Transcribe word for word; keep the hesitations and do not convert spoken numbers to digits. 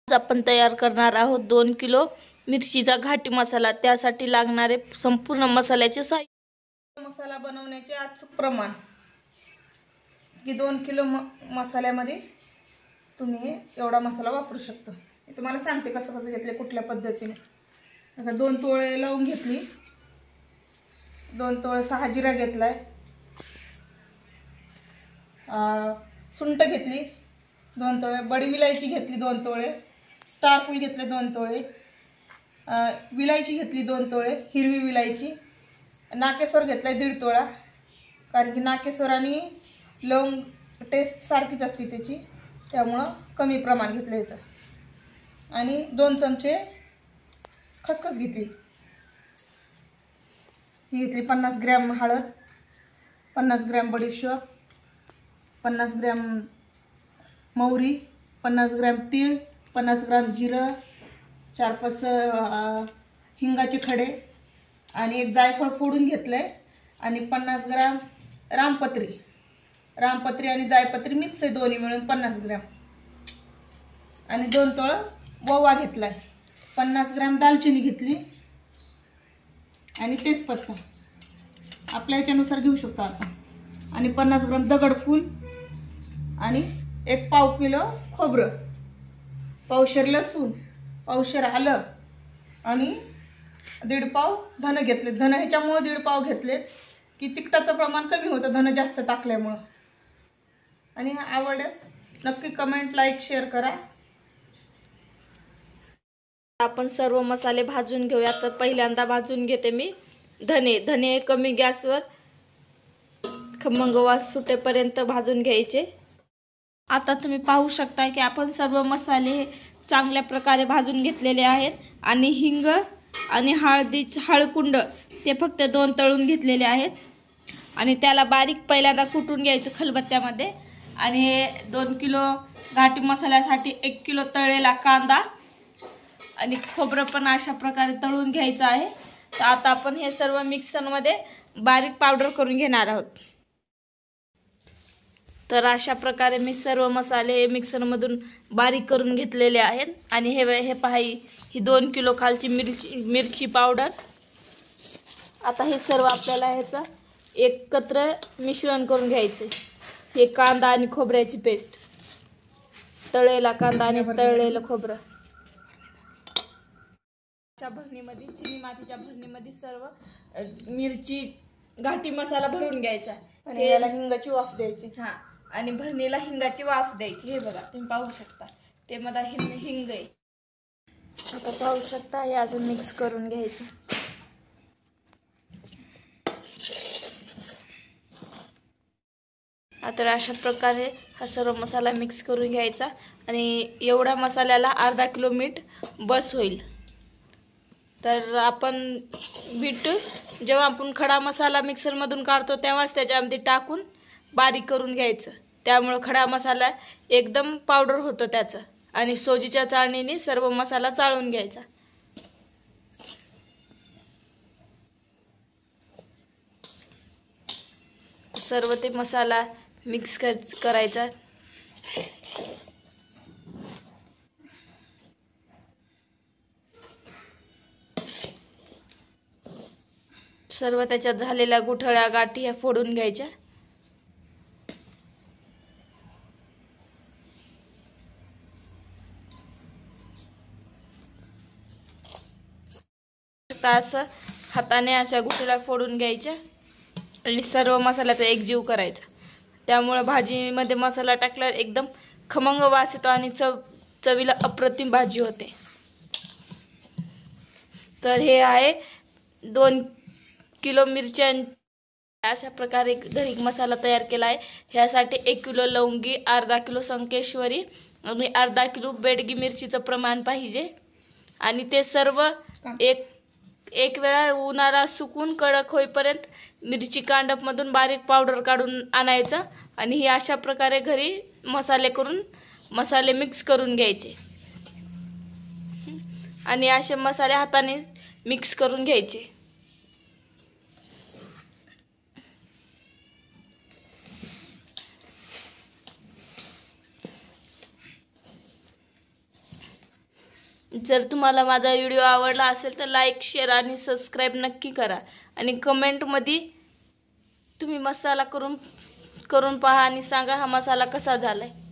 आपण तयार करणार आहोत दोन किलो मिरचीचा घाटी मसाला। त्यासाठी लागणारे संपूर्ण मसाल्याचे साहित्य। मसाला बनवण्याचे अचूक प्रमाण की दोन किलो मसाल्यामध्ये तुम्ही एवढा मसाला वापरू शकता। मी तुम्हाला सांगते कसं कसं घेतले, कुठल्या पद्धतीने। आता दोन तोळे लवंग घेतली, दोन तोळे सहा जिरा घेतलाय, सुंठ घेतली दोन तोळे, बडी विलायची घेतली दोन तोळे, स्टार फूल घेतले दोन तोळे, विलायची घेतली दोन तोळे, हिरवी विलायची, नाकेश्वर घेतलाय दीड तोळा, कारण की नाकेश्वर आणि लवंग टेस्ट सारखीच असते त्याची, त्यामुळं कमी प्रमाण घेतलं याचं। आणि दोन चमचे खसखस घेतली, ही घेतली पन्नास ग्रॅम हळद, पन्नास ग्रॅम बडीशेप, पन्नास ग्रॅम मोहरी, पन्नास ग्रॅम तीळ, पन्नास ग्रॅम जिरं, चार पाच हिंगाचे खडे आणि एक जायफळ फोडून घेतलंय, आणि पन्नास ग्रॅम रामपत्री, रामपत्री आणि जायपत्री मिक्स आहे दोन्ही मिळून पन्नास ग्रॅम, आणि दोन तोळा ओवा घेतलाय, पन्नास ग्रॅम दालचिनी घेतली, आणि तेजपत्ता आपल्या याच्यानुसार घेऊ शकतो आपण, आणि पन्नास ग्रॅम दगडफूल, आणि एक पाव किलो खोबरं, पावशेर लसूण, पावशेर आलं, आणि दीड पाव धन घेतले। धन ह्याच्यामुळे दीड पाव घेतले की तिखटाचं प्रमाण कमी होतं धन जास्त टाकल्यामुळं। आणि आवडल्यास नक्की कमेंट, लाईक, शेअर करा। आपण सर्व मसाले भाजून घेऊया। तर पहिल्यांदा भाजून घेते मी धने। धने कमी गॅसवर खमंग वास सुटेपर्यंत भाजून घ्यायचे। आता तुम्ही पाहू शकता की आपण सर्व मसाले चांगल्या प्रकारे भाजून घेतलेले आहेत, आणि हिंग आणि हळदी हळकुंड ते फक्त दोन तळून घेतलेले आहेत, आणि त्याला बारीक पहिल्यांदा कुटून घ्यायचं खलबत्त्यामध्ये। आणि दोन किलो घाटी मसाल्यासाठी एक किलो तळलेला कांदा आणि खोबरं पण अशा प्रकारे तळून घ्यायचं आहे। तर आता आपण हे सर्व मिक्सरमध्ये बारीक पावडर करून घेणार आहोत। तर अशा प्रकारे मी सर्व मसाले मिक्सरमधून बारीक करून घेतलेले आहेत। आणि हे हे पहा, ही दोन किलो खालची मिरची मिरची पावडर। आता हे सर्व आपल्याला ह्याचं एकत्र मिश्रण करून घ्यायचे। हे कांदा आणि खोबऱ्याची पेस्ट, तळलेला कांदा आणि तळलेलं खोबरं भरणीमध्ये, चिनी मातीच्या भरणीमध्ये सर्व मिरची घाटी मसाला भरून घ्यायचा, आणि याला हिंगाची वाफ द्यायची। हा, आणि भरणीला हिंगाची वाफ द्यायची। हे बघा तुम्ही पाहू शकता, ते मध्ये हिंग हिंग आहे। आता पाहू शकता, हे अजून मिक्स करून घ्यायचं। आता अशा प्रकारे हा सर्व मसाला मिक्स करून घ्यायचा, आणि एवढ्या मसाल्याला अर्धा किलो मीठ बस होईल। तर आपण बीट जेव्हा आपण खडा मसाला मिक्सरमधून काढतो तेव्हाच त्याच्यामध्ये टाकून बारीक करून घ्यायचं, त्यामुळे खडा मसाला एकदम पावडर होतं त्याचं, आणि सोजीच्या चाळणीने सर्व मसाला चाळून घ्यायचा। सर्व ते मसाला मिक्स करायचा। सर्व त्याच्यात झालेल्या गुठळ्या गाठी ह्या फोडून घ्यायच्या। असं हाताने अशा गुठळ्या फोडून घ्यायच्या, आणि सर्व मसाल्याचा एकजीव करायचा। त्यामुळे भाजीमध्ये मसाला टाकल्यावर एकदम खमंग वास येतो, आणि चव चवीला अप्रतिम भाजी होते। तर हे आहे दोन किलो मिरच्या अशा प्रकारे घरी मसाला तयार केला आहे। ह्यासाठी एक किलो लवंगी, अर्धा किलो संकेश्वरी आणि अर्धा किलो बेडगी मिरचीचं प्रमाण पाहिजे, आणि ते सर्व एक एक वेळा उन्हाळा सुकून कडक होईपर्यंत मिरची कांडपमधून बारीक पावडर काढून आणायचं, आणि ही अशा प्रकारे घरी मसाले करून मसाले मिक्स करून घ्यायचे, आणि असे मसाले हाताने मिक्स करून घ्यायचे। जर तुम्हाला माझा व्हिडिओ आवडला असेल तर लाईक शेअर आणि सबस्क्राईब नक्की करा आणि कमेंटमध्ये तुम्ही मसाला करून करून पहा आणि सांगा हा मसाला कसा झालाय.